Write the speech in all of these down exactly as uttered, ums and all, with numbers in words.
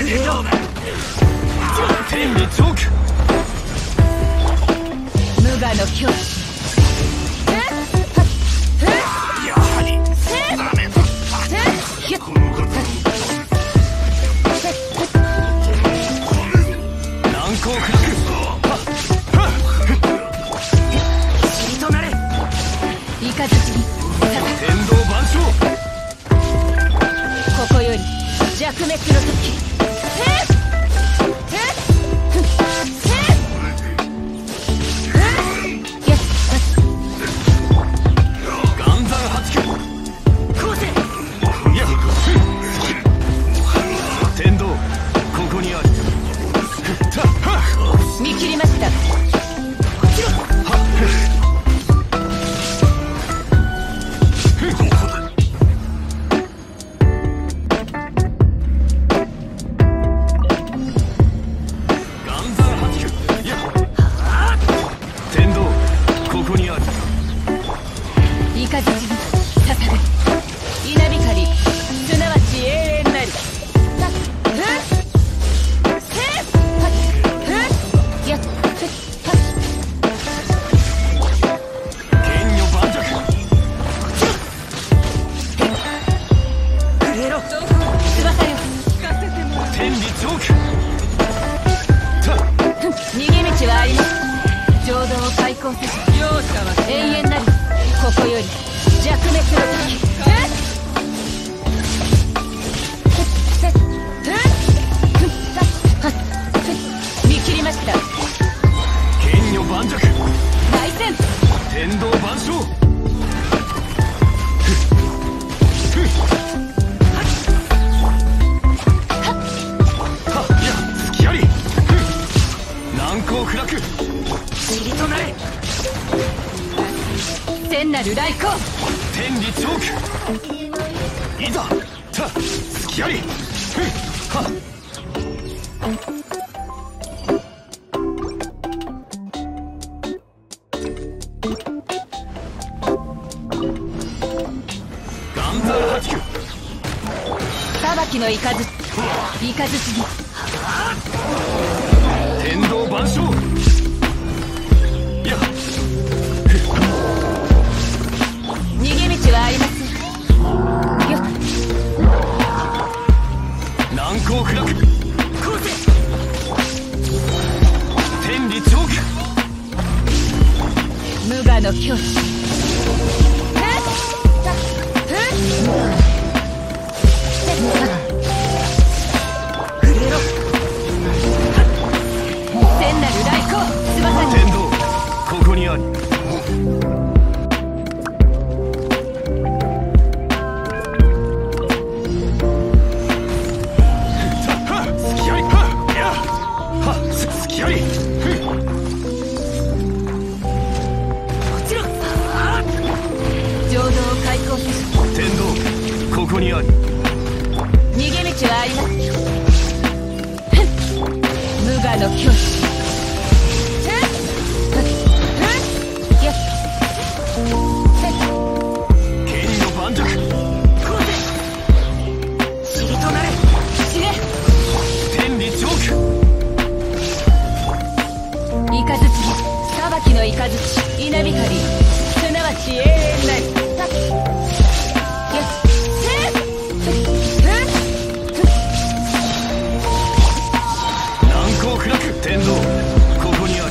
天理チョーク。 無我の境地。 やはりダメだったこのこと難攻不落。塵となれイカズチに天道万象。 ここより弱滅の時。見切りました。 天道ここにある。 イカズチに捧ぐ稲光、すなわち永遠なり。 天理チョーク。 逃げ道はあります。浄土を開口せし容赦は永遠なり。ここより弱滅の時。見切りました。 剣女盤石。 大戦天道万象。難攻不落。塵となれ天なる来光。 天理チョーク。いざた突きあり。ふっはっガンザー八九。 裁きのイカズチ。イカズチに天道万象。や逃げ道はありません。よっ難攻不落。天理チョーク。 無我の境地。天なる来光。翼に天道ここにあり。 浄土を開口せし天道ここにあり。 逃げ道はあります。無我の境地。 剣の盤石。塵となれ死ね。 天理チョーク。 イカズチに裁きのイカズチ。稲光、すなわち永遠なり。 難攻不落。天道ここにあり。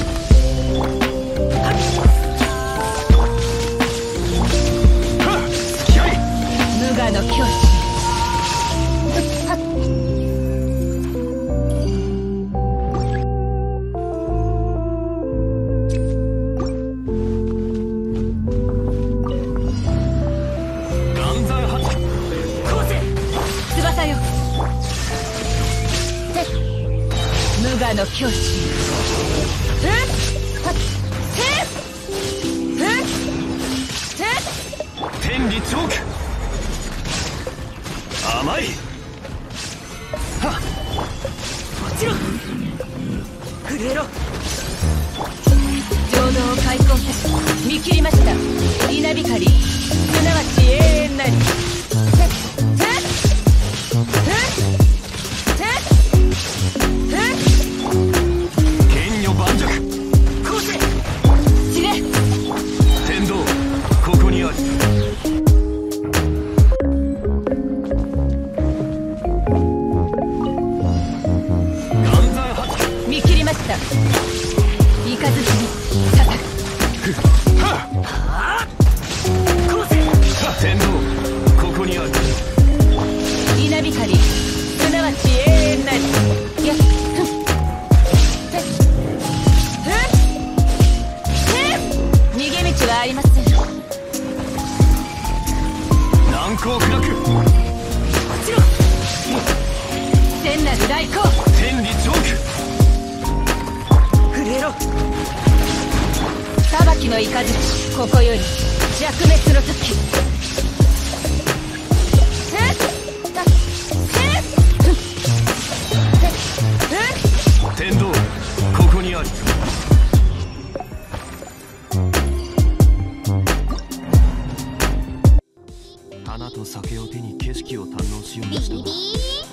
突きあり。 無我の境地。翼よ。無我の境地。 天理チョーク。甘い。はっ落ちろ。震えろ。浄土を開口せし見切りました。稲光、すなわち永遠なり。 はありません。 難攻不落。 天なる来光。 天理チョーク。 震えろ。 裁きの雷、ここより弱滅の時。 天道ここにある。花と酒を手に景色を堪能しようとしたが